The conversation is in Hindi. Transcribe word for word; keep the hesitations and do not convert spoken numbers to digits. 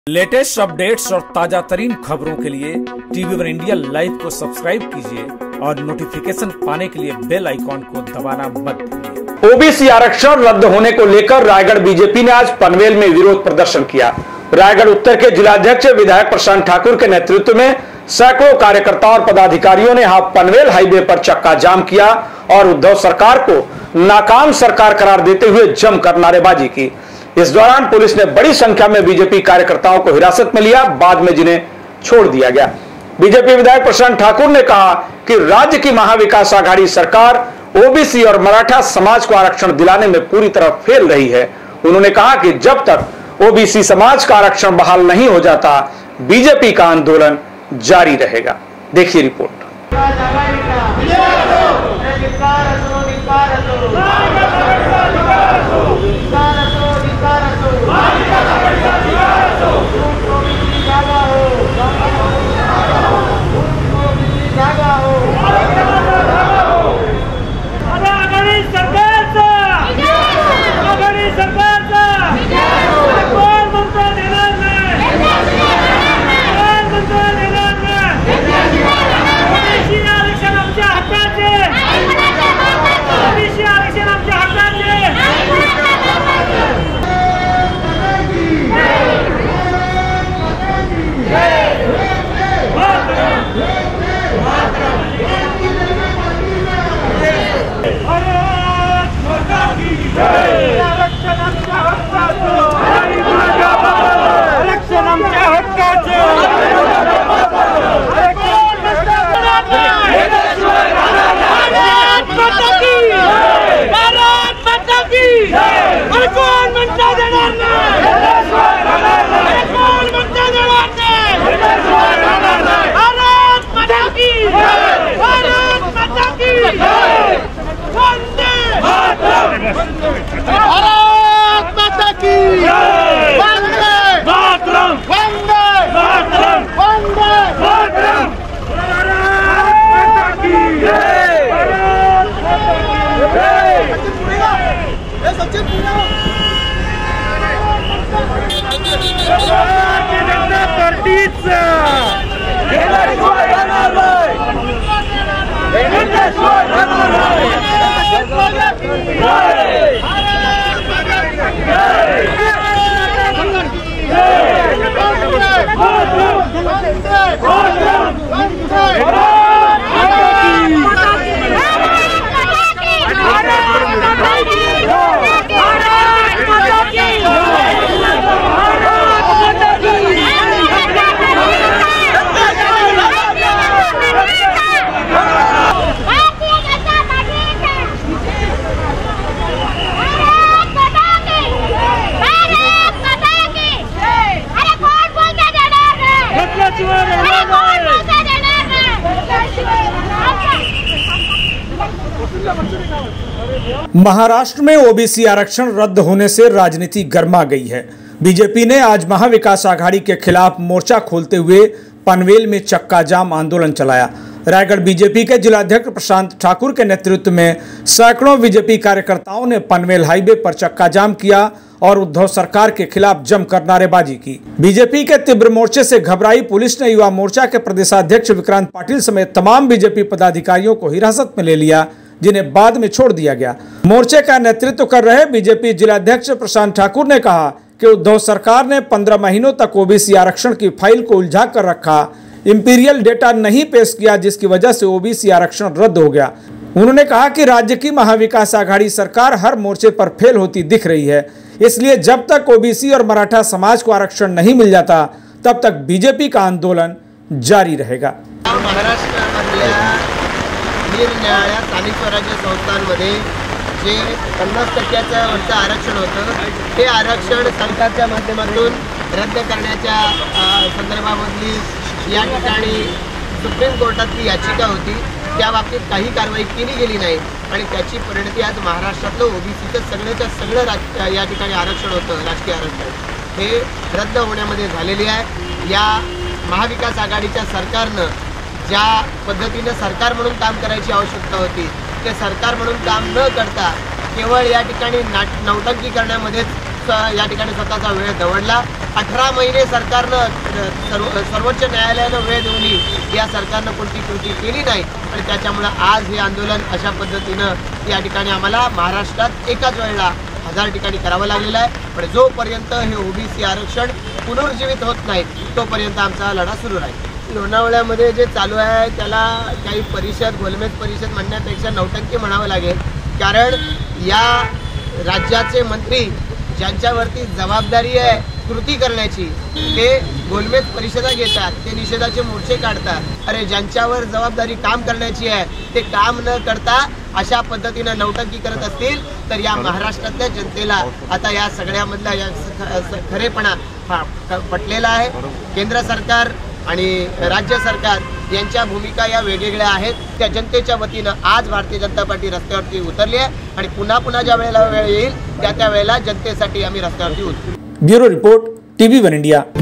लेटेस्ट अपडेट्स और ताजा तरीन खबरों के लिए टीवी वन इंडिया लाइव को सब्सक्राइब कीजिए और नोटिफिकेशन पाने के लिए बेल आइकॉन को दबाना मत भूलिए। ओबीसी आरक्षण रद्द होने को लेकर रायगढ़ बीजेपी ने आज पनवेल में विरोध प्रदर्शन किया। रायगढ़ उत्तर के जिलाध्यक्ष विधायक प्रशांत ठाकुर के नेतृत्व में सैकड़ों कार्यकर्ताओं और पदाधिकारियों ने पनवेल हाईवे पर चक्का जाम किया और उद्धव सरकार को नाकाम सरकार करार देते हुए जमकर नारेबाजी की। इस दौरान पुलिस ने बड़ी संख्या में बीजेपी कार्यकर्ताओं को हिरासत में लिया, बाद में जिन्हें छोड़ दिया गया। बीजेपी विधायक प्रशांत ठाकुर ने कहा कि राज्य की महाविकास आघाड़ी सरकार ओबीसी और मराठा समाज को आरक्षण दिलाने में पूरी तरह फेल रही है। उन्होंने कहा कि जब तक ओबीसी समाज का आरक्षण बहाल नहीं हो जाता, बीजेपी का आंदोलन जारी रहेगा। देखिए रिपोर्ट। महाराष्ट्र में ओबीसी आरक्षण रद्द होने से राजनीति गर्मा गई है। बीजेपी ने आज महाविकास आघाड़ी के खिलाफ मोर्चा खोलते हुए पनवेल में चक्का जाम आंदोलन चलाया। रायगढ़ बीजेपी के जिलाध्यक्ष प्रशांत ठाकुर के नेतृत्व में सैकड़ों बीजेपी कार्यकर्ताओं ने पनवेल हाईवे पर चक्का जाम किया और उद्धव सरकार के खिलाफ जमकर नारेबाजी की। बीजेपी के तीव्र मोर्चे से घबराई पुलिस ने युवा मोर्चा के प्रदेशाध्यक्ष विक्रांत पाटिल समेत तमाम बीजेपी पदाधिकारियों को हिरासत में ले लिया, जिन्हें बाद में छोड़ दिया गया। मोर्चे का नेतृत्व कर रहे बीजेपी जिलाध्यक्ष प्रशांत ठाकुर ने कहा कि उद्धव सरकार ने पंद्रह महीनों तक ओबीसी आरक्षण की फाइल को उलझा कर रखा, इंपीरियल डेटा नहीं पेश किया, जिसकी वजह से ओबीसी आरक्षण रद्द हो गया। उन्होंने कहा कि राज्य की महाविकास आघाड़ी सरकार हर मोर्चे पर फेल होती दिख रही है, इसलिए जब तक ओबीसी और मराठा समाज को आरक्षण नहीं मिल जाता, तब तक बीजेपी का आंदोलन जारी रहेगा। निरनिराळ्या स्थानिक स्वराज्य संस्थांमध्ये जे पन्नास टक्क्याचं वरचं आरक्षण होतं, ते आरक्षण सरकारच्या माध्यमातून रद्द करण्याच्या संदर्भामधली या ठिकाणी सुप्रीम कोर्टातली याचिका होती। त्या बाबतीत काही कारवाई केली गेली नाही आणि त्याची परिणती आज महाराष्ट्रातलं ओबीसीचं सगळ्याच्या सगळं राज या ठिकाणी आरक्षण होतं, राजकीय आरक्षण हे रद्द होण्यामध्ये झालेली आहे। या महाविकास आघाडीच्या सरकारनं ज्या पद्धतीने सरकार म्हणून काम करायची आवश्यकता होती ते सरकार म्हणून काम न करता केवळ या ठिकाणी नौटंकी करण्यामध्येच स- या ठिकाणी स्वतःचा वेळ दवडला. अठरा महिने सरकारनं सर्व सर्वोच्च न्यायालयानं वेळ देऊनही या सरकारनं कोणती कृती केली नाही आणि त्याच्यामुळं आज हे आंदोलन अशा पद्धतीनं या ठिकाणी आम्हाला महाराष्ट्रात एकाच वेळेला हजार ठिकाणी करावं लागलेलं आहे. पण जोपर्यंत हे ओबीसी आरक्षण पुनर्जीवित होत नाही तोपर्यंत आमचा हा लढा सुरू राहील. लोणावळ्यामध्ये जे चालू आहे त्याला काही परिषद गोलमेज परिषद म्हणण्यापेक्षा नौटंकी म्हणावं लागेल. कारण या राज्याचे मंत्री ज्यांच्यावरती जबाबदारी आहे कृती करण्याची ते गोलमेज परिषदा घेतात, ते निषेधाचे मोर्चे काढतात. अरे ज्यांच्यावर जबाबदारी काम करण्याची आहे ते काम न करता अशा पद्धतीनं नौटंकी करत असतील तर या महाराष्ट्रातल्या जनतेला आता या सगळ्यामधला या खरेपणा हा पटलेला आहे. केंद्र सरकार आणि राज्य सरकार यांच्या भूमिका या वेगवेगळ्या आहेत. त्या जनतेच्या वतीनं आज भारतीय जनता पार्टी रस्त्यावरती उतरली आहे आणि पुन्हा पुन्हा ज्या वेळेला वेळ येईल त्या त्या वेळेला जनतेसाठी आम्ही रस्त्यावरती उतरू. Bureau report TV one India.